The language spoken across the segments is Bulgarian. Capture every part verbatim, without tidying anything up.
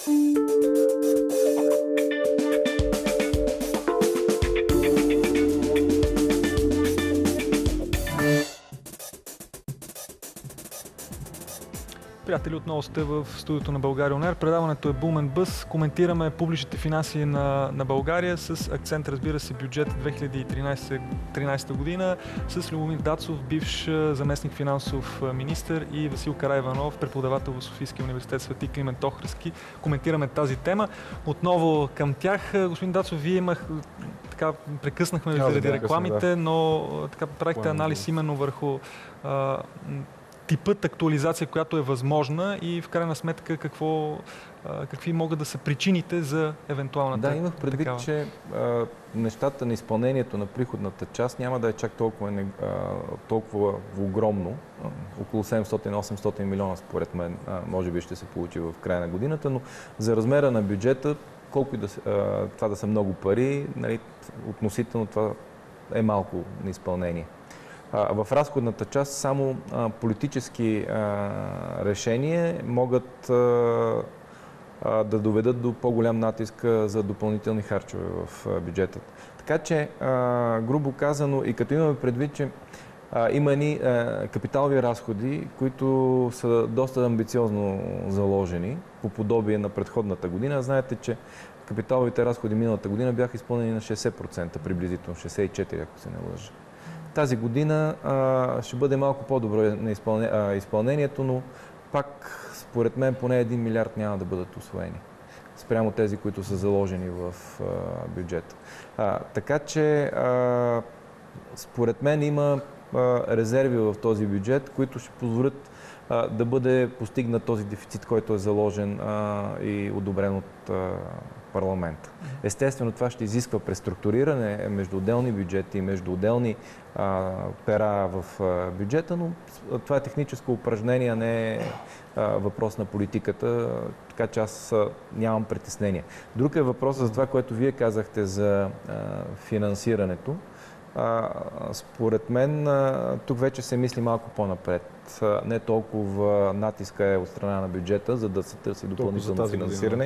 Приятели, отново сте в студиото на България ОН Ер. Предаването е Boom and Buzz. Коментираме публичните финанси на, на България с акцент, разбира се, бюджет две хиляди и тринадесета година с Любомир Дацов, бивш заместник финансов министър, и Васил Караиванов, преподавател в Софийския университет Свети Климент Охридски. Коментираме тази тема. Отново към тях. Господин Дацов, вие имах, така, прекъснахме ви заради рекламите, да. но така правихте анализ именно върху а, типът актуализация, която е възможна, и в крайна сметка какво, какви могат да са причините за евентуалната. Да, имах предвид, такава. че а, нещата на изпълнението на приходната част няма да е чак толкова, а, толкова огромно. А, около седемстотин-осемстотин милиона според мен а, може би ще се получи в края на годината, но за размера на бюджета, колко и да, а, това да са много пари, нали, относително това е малко на изпълнение. В разходната част само а, политически а, решения могат а, а, да доведат до по-голям натиск за допълнителни харчове в а, бюджета. Така че, а, грубо казано, и като имаме предвид, че а, има ни а, капиталови разходи, които са доста амбициозно заложени, по подобие на предходната година. Знаете, че капиталовите разходи миналата година бяха изпълнени на шейсет процента, приблизително шейсет и четири процента, ако се не лъжа. Тази година а, ще бъде малко по-добро на изпълне, а, изпълнението, но пак според мен поне един милиард няма да бъдат усвоени спрямо тези, които са заложени в а, бюджета. А, така че а, според мен има а, резерви в този бюджет, които ще позволят а, да бъде постигнат този дефицит, който е заложен а, и одобрен от а, парламента. Естествено, това ще изисква преструктуриране между отделни бюджети, между отделни а, пера в а, бюджета, но това е техническо упражнение, а не е а, въпрос на политиката, така че аз а, нямам притеснение. Друг е въпросът за това, което вие казахте за а, финансирането. А, според мен а, тук вече се мисли малко по-напред. Не толкова натиска е от страна на бюджета, за да се търси допълнително финансиране.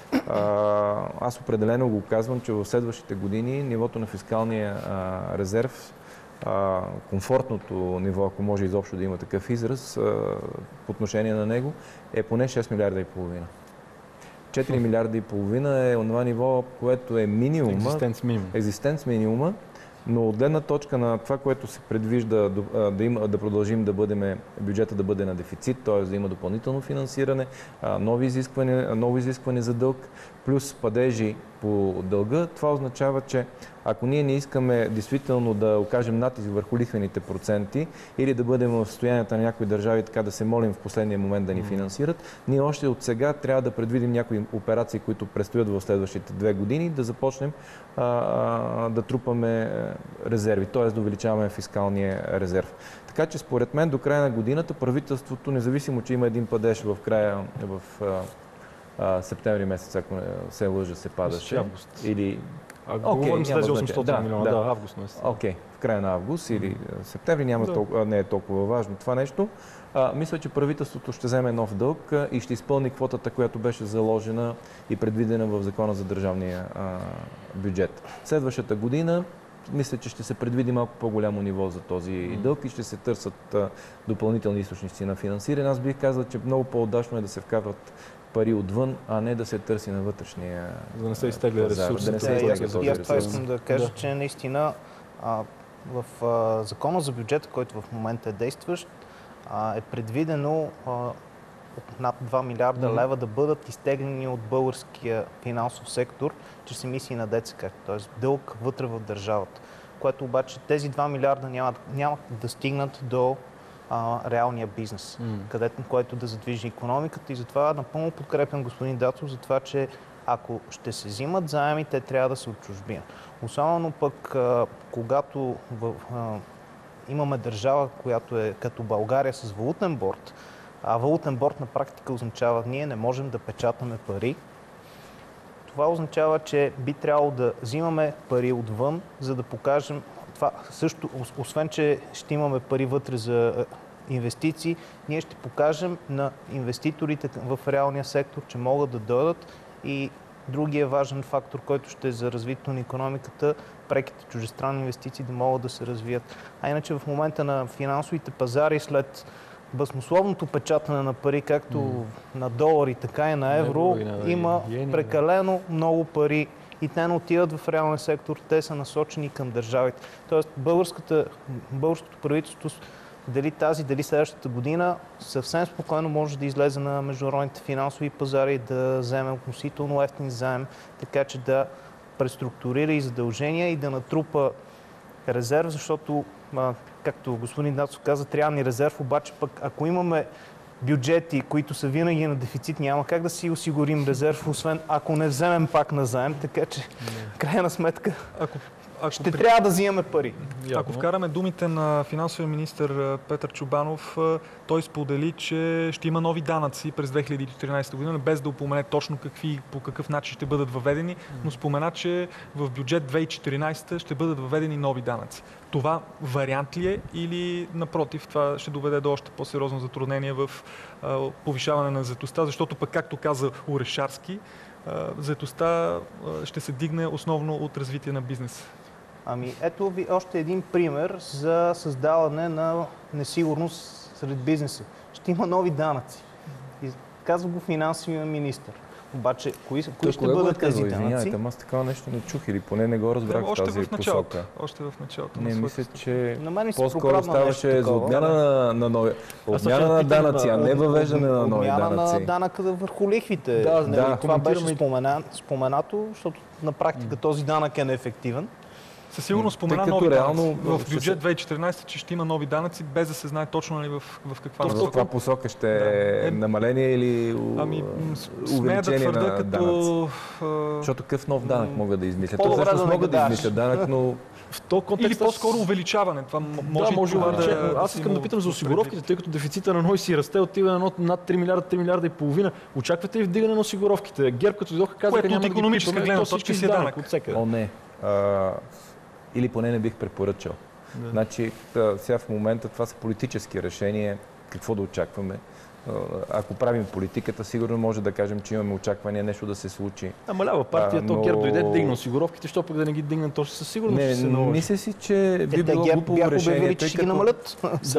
А, аз определено го казвам, че в следващите години нивото на фискалния а, резерв, а, комфортното ниво, ако може изобщо да има такъв израз, а, по отношение на него, е поне шест милиарда и половина. четири милиарда и половина е онова ниво, което е минимума, екзистенц минимум. екзистенц минимума. Но от гледна точка на това, което се предвижда да, има, да продължим да бъдем, бюджета да бъде на дефицит, т.е. да има допълнително финансиране, нови изисквания, нови изисквания за дълг, плюс падежи по дълга, това означава, че ако ние не искаме действително да окажем натиск върху лихвените проценти или да бъдем в състоянието на някои държави така да се молим в последния момент да ни финансират, ние още от сега трябва да предвидим някои операции, които предстоят в следващите две години, да започнем а, а, да трупаме резерви, т.е. да увеличаваме фискалния резерв. Така че според мен до края на годината правителството, независимо, че има един падеж в края в а, септември месец, ако се лъжа, се падаше. Август. Или... А, okay, говорим с тези осемстотин милиона, да, да, август месец. Окей, okay, в края на август или септември няма да. толкова, не е толкова важно това нещо. А, мисля, че правителството ще вземе нов дълг а, и ще изпълни квотата, която беше заложена и предвидена в Закона за държавния а, бюджет. Следващата година мисля, че ще се предвиди малко по-голямо ниво за този mm. дълг и ще се търсят а, допълнителни източници на финансиране. Аз бих казал, че много по-удачно е да се вкарват пари отвън, а не да се търси на вътрешния за да не се изтегля ресурс. Да не се изтегля този ресурс. Това искам да кажа, да. че наистина а, в а, Закона за бюджета, който в момента е действащ, а, е предвидено а, над два милиарда mm-hmm. лева да бъдат изтеглени от българския финансов сектор чрез емисии на ДЦК, т.е. дълг вътре в държавата, което обаче тези два милиарда няма, няма да стигнат до а, реалния бизнес, mm. където, който да задвижи икономиката, и затова напълно подкрепям господин Дацов за това, че ако ще се взимат заеми, те трябва да са от чужбина. Особено пък, а, когато в, а, имаме държава, която е като България с валутен борд, а валутен борд на практика означава, ние не можем да печатаме пари. Това означава, че би трябвало да взимаме пари отвън, за да покажем това също, освен че ще имаме пари вътре за инвестиции, ние ще покажем на инвеститорите в реалния сектор, че могат да дойдат. И другия важен фактор, който ще е за развитието на икономиката, преките чуждестранни инвестиции да могат да се развият. А иначе в момента на финансовите пазари, след баснословното печатане на пари, както mm. на долари, така и на евро, евро и на има йени, прекалено да. много пари и те не отиват в реалния сектор, те са насочени към държавите. Тоест българското правителство дали тази, дали следващата година съвсем спокойно може да излезе на международните финансови пазари и да вземе относително евтин заем, така че да преструктурира и задължения и да натрупа резерв, защото, както господин Нацов каза, трябва ни резерв, обаче пък ако имаме бюджети, които са винаги на дефицит, няма как да си осигурим резерв, освен ако не вземем пак на заем, така че в крайна сметка ако, ако ще при... трябва да взимаме пари. Ако вкараме думите на финансовия министър Петър Чобанов, той сподели, че ще има нови данъци през две хиляди и четиринадесета година, без да упомене точно какви, по какъв начин ще бъдат въведени, но спомена, че в бюджет две хиляди и четиринадесета ще бъдат въведени нови данъци. Това вариант ли е или напротив, това ще доведе до още по-сериозно затруднение в а, повишаване на заетостта, защото пък, както каза Орешарски, а, заетостта а, ще се дигне основно от развитие на бизнеса. Ами ето ви още един пример за създаване на несигурност сред бизнеса. Ще има нови данъци. И казва го финансовия министър. Обаче, кои, кои ще бъдат тези данъци? Извинявайте, аз такава нещо не чух или поне не го разбрах в тази в посока. Още в началото. Не, мисля, че по-скоро ставаше за отмяна на, на нови... Отмяна на данъци, а не въвеждане на нови данъци. Отмяна на данъка върху лихвите. Да, не, да. Това беше спомена, споменато, защото на практика този данък е неефективен. Със сигурност спомена нови данъци. В бюджет две хиляди и четиринадесета, че ще има нови данъци, без да се знае точно ли в, в каква насока. В каква посока ще е да. намаление или ами, увеличение да на данъци? Защото какъв нов данък могат да измислят? То всъщност могат да измислят данък, но... В този контекст или по-скоро увеличаване. Това може да, може това да, да... Аз искам да питам за осигуровките, тъй като дефицита на НОИ си расте, отива на над три милиарда, три милиарда и половина. Очаквате ли вдигане на осигуровките? ГЕРБ като дойдоха казаха, няма да ги пипаме, то всички си данък от всекъде. О, не. Или поне не бих препоръчал. Да. Значи, сега в момента това са политически решения, какво да очакваме. Ако правим политиката, сигурно може да кажем, че имаме очаквания нещо да се случи. Ама лява партия, а, но... то ГЕРБ дойде да дигна осигуровките, що пък да не ги дигнат, то със сигурност не, ще се наложи. Мисля си, че би било глупаво решение, че ще ги намалят.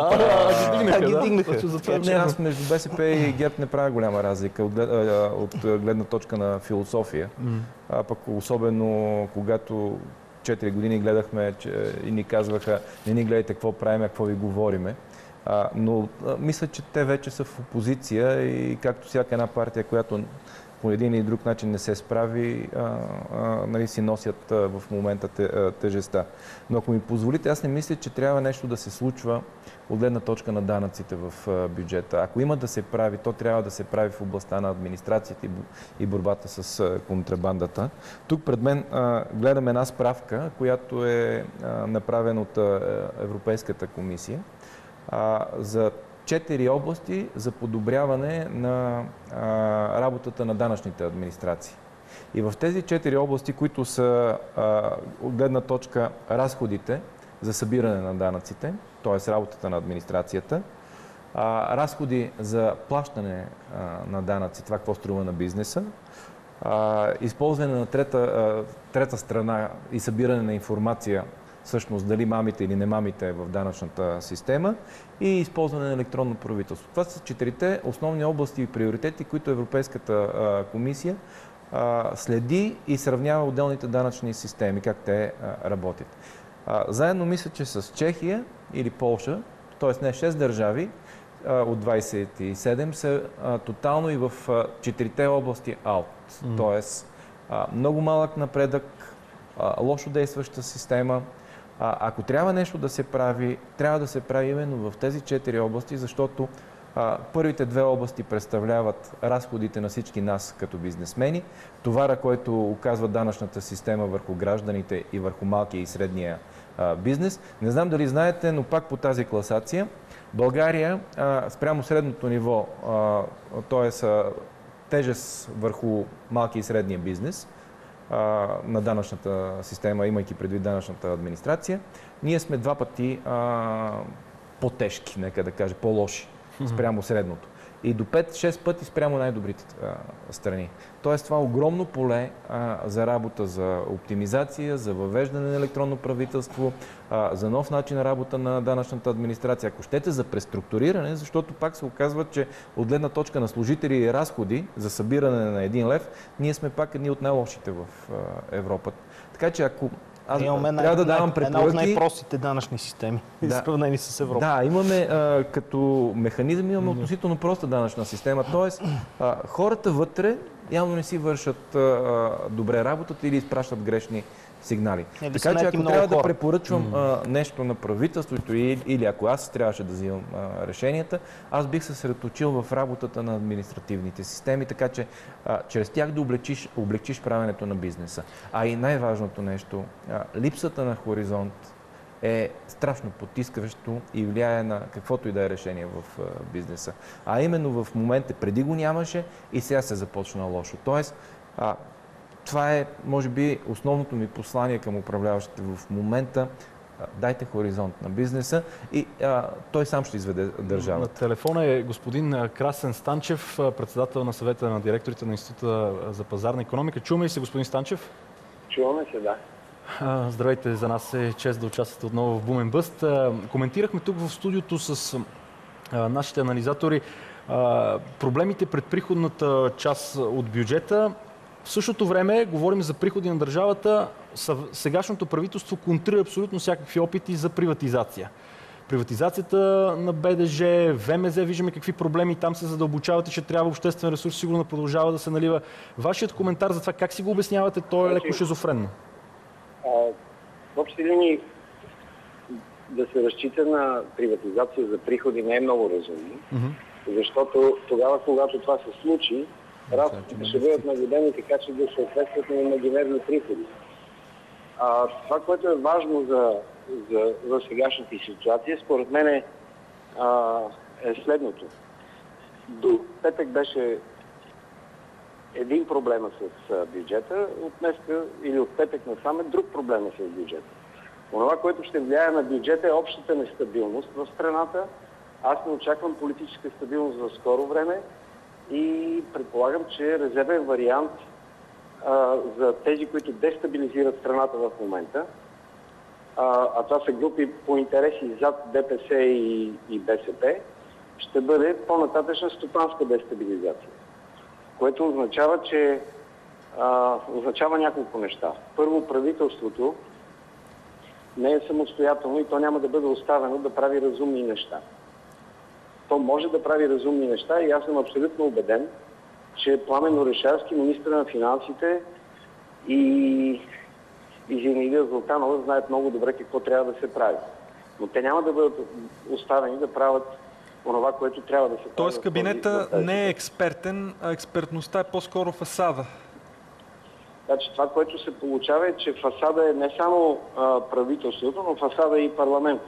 Да, ги дигнаха. Не, аз между БСП и ГЕРБ не правя голяма разлика от гледна точка на философия. А пък особено когато четири години гледахме че, и ни казваха, не ни гледайте какво правим, какво ви говориме. А, но а, мисля, че те вече са в опозиция и както всяка една партия, която по един или друг начин не се справи, а, а, нали, си носят а, в момента те, а, тежестта. Но ако ми позволите, аз не мисля, че трябва нещо да се случва от гледна точка на данъците в а, бюджета. Ако има да се прави, то трябва да се прави в областта на администрацията и, и борбата с а, контрабандата. Тук пред мен а, гледам една справка, която е а, направена от а, Европейската комисия а, за четири области за подобряване на а, работата на данъчните администрации. И в тези четири области, които са а, от гледна точка разходите за събиране на данъците, т.е. работата на администрацията, а, разходи за плащане а, на данъци, това какво струва на бизнеса, а, използване на трета, а, трета страна и събиране на информация, всъщност дали мамите или не мамите в данъчната система и използване на електронно правителство. Това са четирите основни области и приоритети, които Европейската а, комисия а, следи и сравнява отделните данъчни системи, как те а, работят. А, заедно мисля, че с Чехия или Полша, т.е. не шест държави а, от двадесет и седем, са а, тотално и в а, четирите области аут. Mm. Т.е. а, много малък напредък, а, лошо действаща система. А, ако трябва нещо да се прави, трябва да се прави именно в тези четири области, защото а, първите две области представляват разходите на всички нас като бизнесмени, товара, който оказва данъчната система върху гражданите и върху малкия и средния а, бизнес. Не знам дали знаете, но пак по тази класация България а, спрямо средното ниво, т.е. тежест върху малкия и средния бизнес, на данъчната система, имайки предвид данъчната администрация, ние сме два пъти а, по-тежки, нека да кажа, по-лоши спрямо средното. И до пет-шест пъти спрямо най-добрите а, страни. Тоест това е огромно поле а, за работа, за оптимизация, за въвеждане на електронно правителство, а, за нов начин на работа на данъчната администрация. Ако щете за преструктуриране, защото пак се оказва, че от гледна точка на служители и разходи за събиране на един лев, ние сме пак едни от най-лошите в а, Европа. Така че ако Аз имаме трябва най- да давам препоръки. Една от най-простите данъчни системи, да. сравнени с Европа. Да, имаме а, като механизъм, имаме относително проста данъчна система. Тоест, а, хората вътре явно не си вършат а, добре работата или изпращат грешни сигнали. Или така че ако трябва хора. да препоръчвам а, нещо на правителството или, или ако аз трябваше да взимам а, решенията, аз бих се съсредоточил в работата на административните системи, така че а, чрез тях да облегчиш, облегчиш правенето на бизнеса. А и най-важното нещо, а, липсата на хоризонт е страшно потискащо и влияе на каквото и да е решение в а, бизнеса. А именно в момента преди го нямаше и сега се започна лошо. Тоест, а, това е, може би, основното ми послание към управляващите в момента. Дайте хоризонт на бизнеса и а, той сам ще изведе държавата. На телефона е господин Красен Станчев, председател на съвета на директорите на Института за пазарна икономика. Чуваме ли се, господин Станчев? Чуваме се, да. Здравейте, за нас е чест да участвате отново в Бумен Бъст. Коментирахме тук в студиото с а, нашите анализатори а, проблемите пред приходната част от бюджета. В същото време говорим за приходи на държавата. Сегашното правителство контрира абсолютно всякакви опити за приватизация. Приватизацията на БДЖ, ВМЗ, виждаме какви проблеми там се задълбочават и че трябва обществен ресурс сигурно продължава да се налива. Вашият коментар за това как си го обяснявате, то е леко шизофренно. В общи линии да се разчита на приватизация за приходи не е много разумно, mm-hmm. защото тогава, когато това се случи, разходите ще бъдат нагодени така, че да съответстват на имагинерни приходи. А, това, което е важно за, за, за сегашната ситуация, според мен е, а, е следното. До петък беше един проблема с а, бюджета, от днеска или от петък насам е друг проблема с бюджета. Онова, което ще влияе на бюджета е общата нестабилност в страната. Аз не очаквам политическа стабилност в скоро време. И предполагам, че резервен вариант а, за тези, които дестабилизират страната в момента, а, а това са групи по интереси зад ДПС и, и БСП, ще бъде по-нататъчна стопанска дестабилизация. Което означава, че а, означава няколко неща. Първо, правителството не е самостоятелно и то няма да бъде оставено да прави разумни неща. То може да прави разумни неща и аз съм абсолютно убеден, че Пламен Орешарски, министър на финансите и, и Зинаида Златанова знаят много добре какво трябва да се прави. Но те няма да бъдат оставени да правят онова, което трябва да се прави. Тоест кабинета не е експертен, а експертността е по-скоро фасада. Значи, това, което се получава е, че фасада е не само а, правителството, но фасада е и парламент.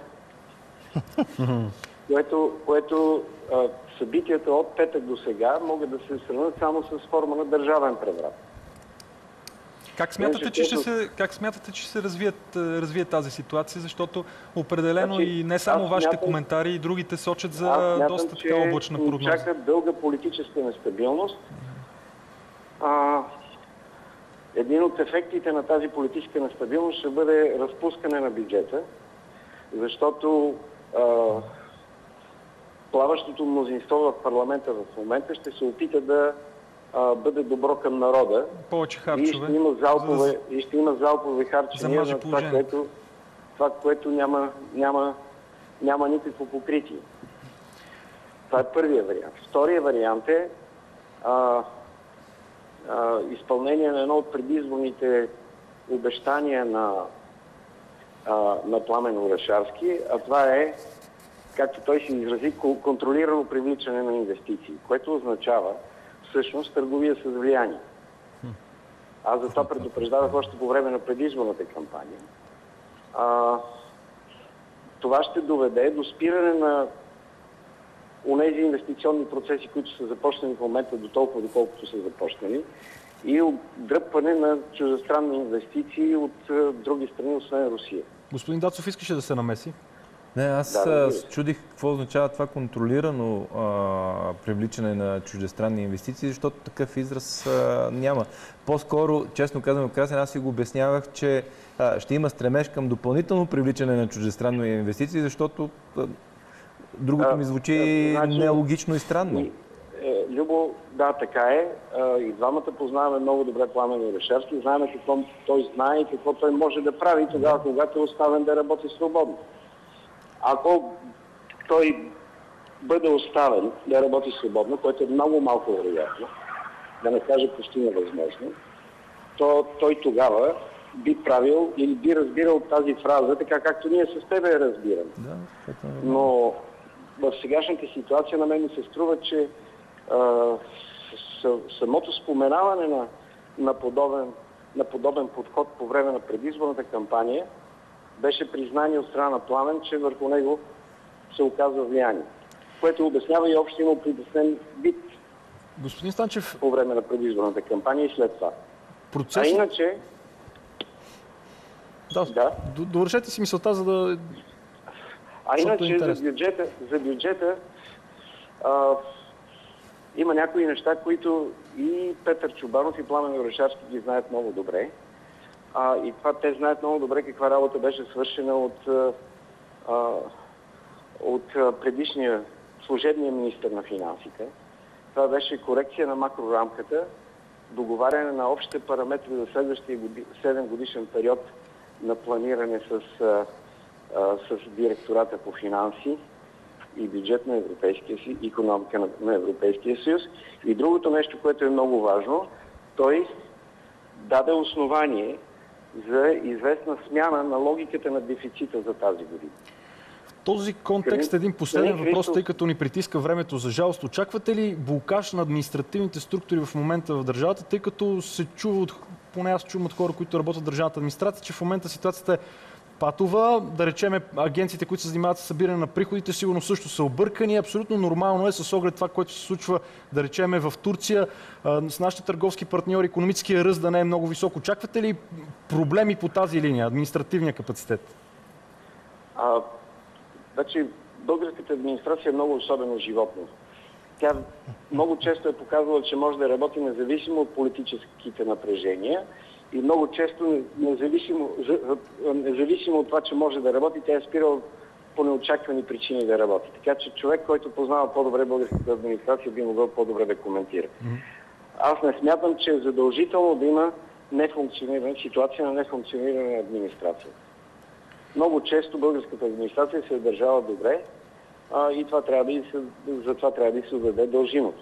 Което, което а, събитията от петък до сега могат да се сравнят само с форма на държавен преврат. Как смятате, че ще се, как смятате, че ще се развият, развие тази ситуация? Защото определено значи, и не само вашите смятам, коментари, и другите сочат за смятам, доста така облачна прогноза. Чака дълга политическа нестабилност. А, един от ефектите на тази политическа нестабилност ще бъде разпускане на бюджета, защото а, плаващото мнозинство в парламента в момента ще се опита да а, бъде добро към народа. Повече харчове. И ще има залпове, да... и ще има залпове харчения на това, което, това, което няма, няма, няма никакво покритие. Това е първият вариант. Втория вариант е а, а, изпълнение на едно от предизборните обещания на, а, на Пламен Орешарски, а това е, както той се изрази, контролирано привличане на инвестиции, което означава всъщност търговия с влияние. Аз за това предупреждавах още по време на предизборната кампания. А, това ще доведе до спиране на онези инвестиционни процеси, които са започнали в момента до толкова, доколкото са започнали, и отдръпване на чуждестранни инвестиции от а, други страни, освен Русия. Господин Дацов искаше да се намеси. Не, аз да, чудих какво означава това контролирано а, привличане на чуждестранни инвестиции, защото такъв израз а, няма. По-скоро, честно казвам, Красен, аз си го обяснявах, че а, ще има стремеж към допълнително привличане на чуждестранни инвестиции, защото а, другото ми звучи а, значи, нелогично и странно. И, е, Любо, да, така е. А, и двамата познаваме много добре Пламен Орешарски, знаем какво той знае и какво той може да прави тогава, когато е оставен да работи свободно. Ако той бъде оставен да работи свободно, което е много малко вероятно, да не кажа почти невъзможно, то той тогава би правил или би разбирал тази фраза, така както ние с тебе я разбираме. Да, но в сегашната ситуация на мен ми се струва, че а, самото споменаване на, на, подобен, на подобен подход по време на предизборната кампания беше признание от страна на Пламен, че върху него се оказва влияние, което обяснява и общо има притеснен вид Господин Станчев, по време на предизборната кампания и след това. Процес... А иначе... Да, да. довършете си мисълта, за да... А иначе е за бюджета, за бюджета а, има някои неща, които и Петър Чубанов и Пламен Орешарски ги знаят много добре. А, и това те знаят много добре каква работа беше свършена от, а, от предишния служебния министър на финансите. Това беше корекция на макрорамката, договаряне на общите параметри за следващия седем годишен период на планиране с, а, а, с директората по финанси и бюджет на Европейския съюз, икономика на, на Европейския съюз. И другото нещо, което е много важно, той даде основание за известна смяна на логиката на дефицита за тази година. В този контекст един последен въпрос, тъй като ни притиска времето за жалост. Очаквате ли блокаж на административните структури в момента в държавата, тъй като се чува, от, поне аз чувам от хора, които работят в държавната администрация, че в момента ситуацията е патова, да речем агенциите, които се занимават с събиране на приходите, сигурно също са объркани. Абсолютно нормално е с оглед това, което се случва, да речем в Турция, с нашите търговски партньори, икономическия ръст да не е много висок. Очаквате ли проблеми по тази линия, административния капацитет? А, значи, българската администрация е много особено животно. Тя много често е показвала, че може да работи независимо от политическите напрежения и много често, независимо, независимо от това, че може да работи, тя е спирала по неочаквани причини да работи. Така че човек, който познава по-добре българската администрация, би могъл по-добре да коментира. Аз не смятам, че е задължително да има нефункциониране, ситуация на нефункциониране на администрацията. Много често българската администрация се е държала добре а, и това трябва да се, за това трябва да се отдаде дължимото.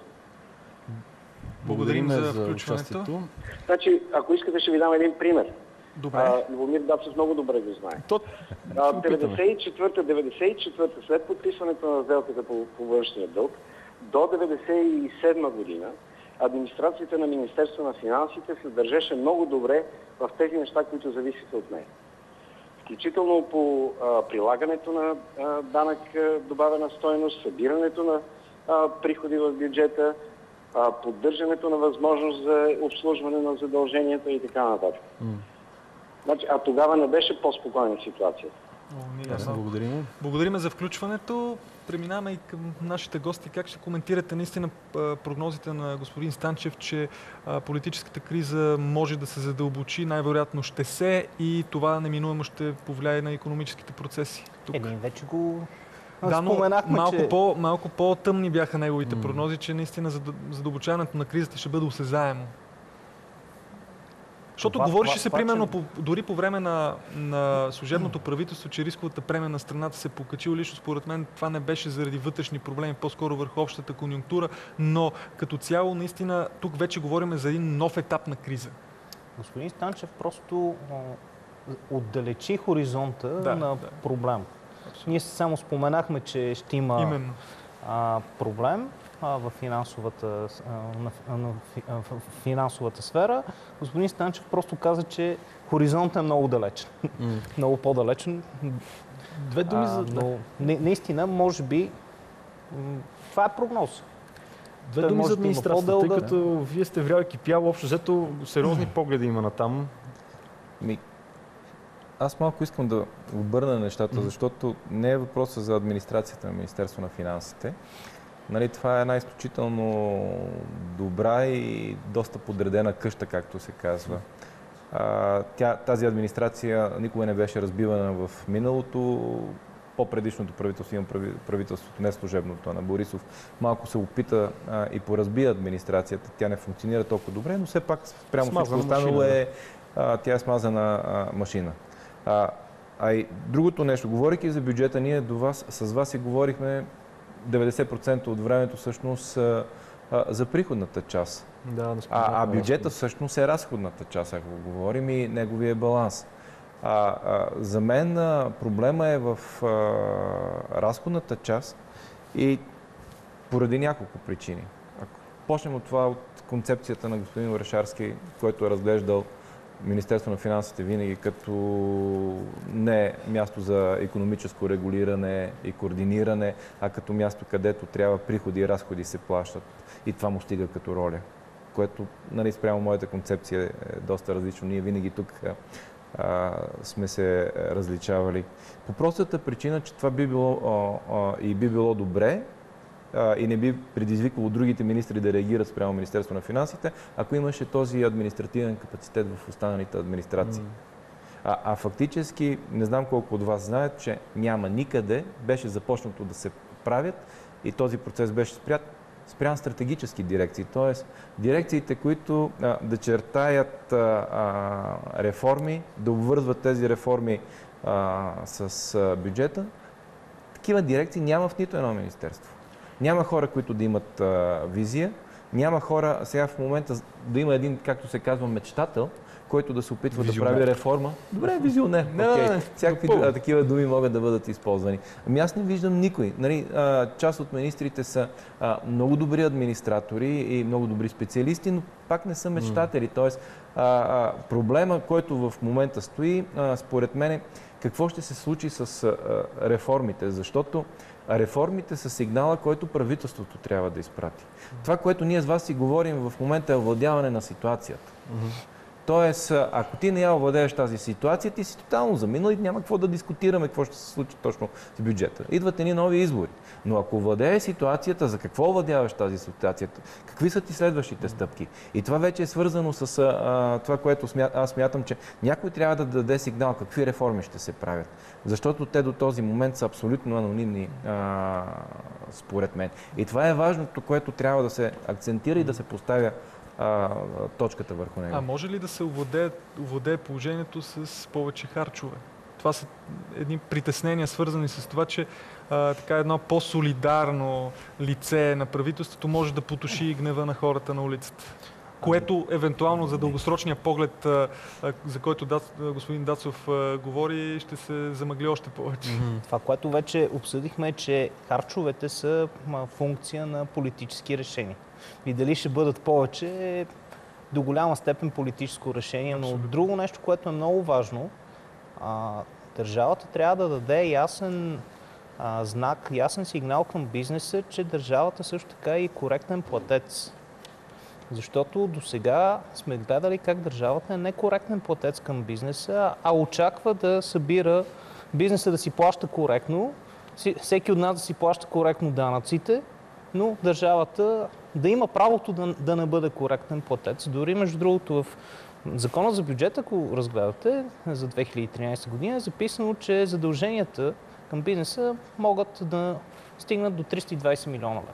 Благодарим за включването. Значи, ако искате, ще ви дам един пример. Добре. Любомир Дацев много добре го знае. То... деветдесет и четвърта, деветдесет и четвърта, след подписването на сделката по, по външния дълг, до деветдесет и седма година администрацията на Министерство на финансите се държеше много добре в тези неща, които зависиха от нея. Включително по а, прилагането на а, данък а, добавена стойност, събирането на а, приходи в бюджета, а, поддържането на възможност за обслужване на задълженията и така нататък. Mm. Значи, а тогава не беше по-спокойна ситуацията. О, благодарим. Благодарим за включването. Преминаваме и към нашите гости. Как ще коментирате наистина прогнозите на господин Станчев, че политическата криза може да се задълбочи, най-вероятно ще се и това неминуемо ще повлияе на икономическите процеси? Тук. Един вече го да, но споменахме, малко, че... по, малко по-тъмни бяха неговите mm. прогнози, че наистина задълбочаването на кризата ще бъде осезаемо. Защото това, говореше се, примерно, по, дори по време на, на служебното правителство, че рисковата премия на страната се покачила. Лично според мен това не беше заради вътрешни проблеми, по-скоро върху общата конюнктура, но като цяло, наистина, тук вече говорим за един нов етап на криза. Господин Станчев просто отдалечи хоризонта да, на да. проблем. Абсолютно. Ние само споменахме, че ще има а, проблем в финансовата, на, на, в финансовата сфера. Господин Станчев просто каза, че хоризонтът е много далечен. Mm. много по-далечен. Две думи за... А, но не, наистина, може би, това е прогноз. Две думи за администрацията, тъй като да. Вие сте врял и кипял, общо взето сериозни погледи има на там. Ми, Аз малко искам да обърна нещата, защото не е въпросът за администрацията на Министерство на финансите. Нали, това е една изключително добра и доста подредена къща, както се казва. А, тя, тази администрация никога не беше разбивана в миналото. По-предишното правителство, имам правителството, не служебното, на Борисов, малко се опита а, и поразбия администрацията. Тя не функционира толкова добре, но все пак прямо всичко останало е, а, тя е смазана а, машина. А, а и другото нещо, говорейки за бюджета, ние до вас, с вас си говорихме деветдесет процента от времето всъщност а, а, за приходната част. Да, а, а бюджета всъщност е разходната част, ако говорим, и неговия баланс. А, а, за мен а, проблема е в а, разходната част и поради няколко причини. Ако почнем от това, от концепцията на господин Орешарски, който е разглеждал Министерство на финансите винаги като не място за икономическо регулиране и координиране, а като място, където трябва приходи и разходи се плащат. И това му стига като роля, което, нали, спрямо моята концепция е доста различно. Ние винаги тук а, сме се различавали. По простата причина, че това би било а, а, и би било добре, и не би предизвикало другите министри да реагират спрямо Министерство на финансите, ако имаше този административен капацитет в останалите администрации. Mm. А, а фактически, не знам колко от вас знаят, че няма никъде, беше започнато да се правят и този процес беше спрят, спрян стратегически дирекции, т.е. дирекциите, които а, да чертаят а, а, реформи, да обвързват тези реформи а, с а, бюджета. Такива дирекции няма в нито едно министерство. Няма хора, които да имат а, визия, няма хора сега в момента да има един, както се казва, мечтател, който да се опитва визионер. Да прави реформа. Добре, визионер. Не, okay. не, не. Всякакви а, такива думи могат да бъдат използвани. Ами аз не виждам никой. Нали, а, част от министрите са а, много добри администратори и много добри специалисти, но пак не са мечтатели. Mm. Тоест, а, а, проблема, който в момента стои, а, според мен е какво ще се случи с а, реформите, защото реформите са сигнала, който правителството трябва да изпрати. Mm-hmm. Това, което ние с вас си говорим в момента е овладяване на ситуацията. Mm-hmm. Тоест, ако ти не я овладееш тази ситуация, ти си тотално заминал и няма какво да дискутираме какво ще се случи точно с бюджета. Идват едни нови избори. Но ако овладееш ситуацията, за какво овладяваш тази ситуация? Какви са ти следващите стъпки? И това вече е свързано с а, това, което смя... аз смятам, че някой трябва да даде сигнал какви реформи ще се правят. Защото те до този момент са абсолютно анонимни, а, според мен. И това е важното, което трябва да се акцентира и да се поставя А, точката върху него. А може ли да се овладее, овладее положението с повече харчове? Това са едни притеснения, свързани с това, че а, така едно по-солидарно лице на правителството може да потуши гнева на хората на улицата. Което евентуално за дългосрочния поглед, а, а, за който Дац, господин Дацов а, говори, ще се замъгли още повече. Mm-hmm. Това, което вече обсъдихме, е, че харчовете са функция на политически решения. И дали ще бъдат повече е до голяма степен политическо решение. Но Абсолютно. Друго нещо, което е много важно, а, държавата трябва да даде ясен а, знак, ясен сигнал към бизнеса, че държавата също така е и коректен платец. Защото до сега сме гледали как държавата е некоректен платец към бизнеса, а очаква да събира бизнеса да си плаща коректно, всеки от нас да си плаща коректно данъците, но държавата да има правото да, да не бъде коректен платец. Дори, между другото, в Закона за бюджета, ако разгледате за две хиляди и тринадесета година, е записано, че задълженията към бизнеса могат да стигнат до триста и двадесет милиона лева.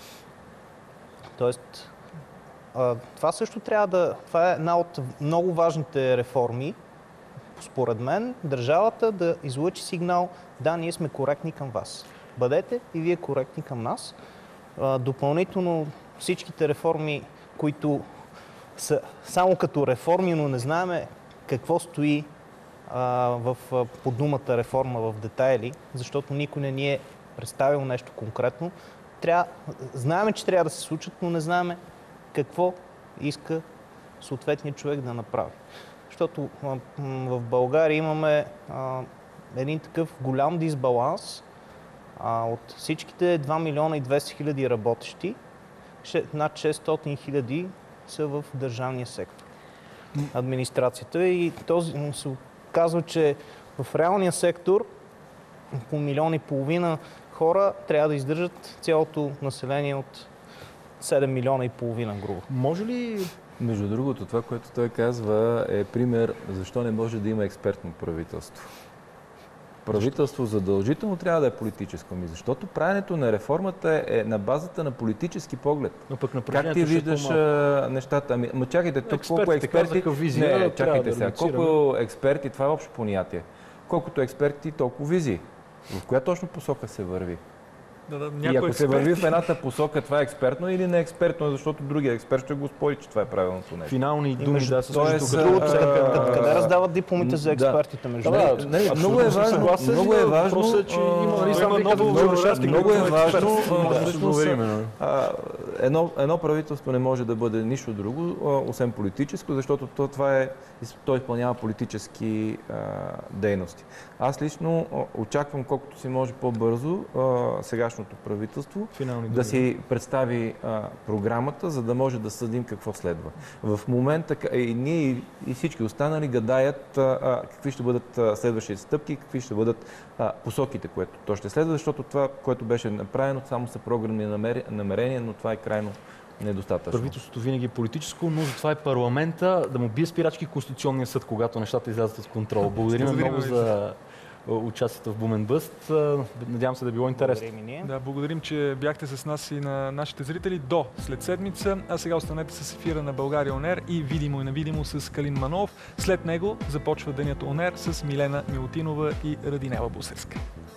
Тоест, това също трябва да... Това е една от много важните реформи, според мен, държавата да излъчи сигнал: да, ние сме коректни към вас. Бъдете и вие коректни към нас. Допълнително всичките реформи, които са само като реформи, но не знаем какво стои а, в, под думата реформа в детайли, защото никой не ни е представил нещо конкретно. Трябва, знаем, че трябва да се случат, но не знаем какво иска съответният човек да направи. Защото а, в България имаме а, един такъв голям дисбаланс. А, от всичките два милиона и двеста хиляди работещи, над шестстотин хиляди са в държавния сектор. Администрацията, и този, казва, че в реалния сектор около милион и половина хора трябва да издържат цялото население от седем милиона и половина грубо. Може ли... Между другото, това, което той казва, е пример защо не може да има експертно правителство. Правителство задължително трябва да е политическо, ми, защото правенето на реформата е на базата на политически поглед. Но пък как ти виждаш а, нещата? Ами, ма чакайте, тук колко експерти... Визия, не, да чакайте да сега. Колко експерти, това е общо понятие. Колкото експерти, толкова визии. В коя точно посока се върви? Да, да, и ако експерти... се върви в едната посока, това е експертно или не експертно, защото другия експерт ще го спори, че това е правилното нещо. Финални думи, да, с къде раздават дипломите за експертите между да, не, много е важно, много е важно, много е важно, едно, едно правителство не може да бъде нищо друго, освен политическо, защото то, това е, то изпълнява политически а, дейности. Аз лично очаквам колкото си може по-бързо сегашното правителство Финални да си представи а, програмата, за да може да съдим какво следва. В момента и ние и всички останали гадаят а, какви ще бъдат а, следващите стъпки, какви ще бъдат а, посоките, което то ще следва, защото това, което беше направено, само са програмни намерения, но това е крайно недостатъчно. Правителството винаги е политическо, но затова е парламента да му бие спирачки Конституционния съд, когато нещата излязат от контрол. Благодарим много за участието в Бумен Бъст. Надявам се да било интересно. Благодарим, да, благодарим, че бяхте с нас и на нашите зрители до след седмица. А сега останете с ефира на България Он Ер и видимо и невидимо с Калин Манов. След него започва денят Он Ер с Милена Милутинова и Радинела Бусерска.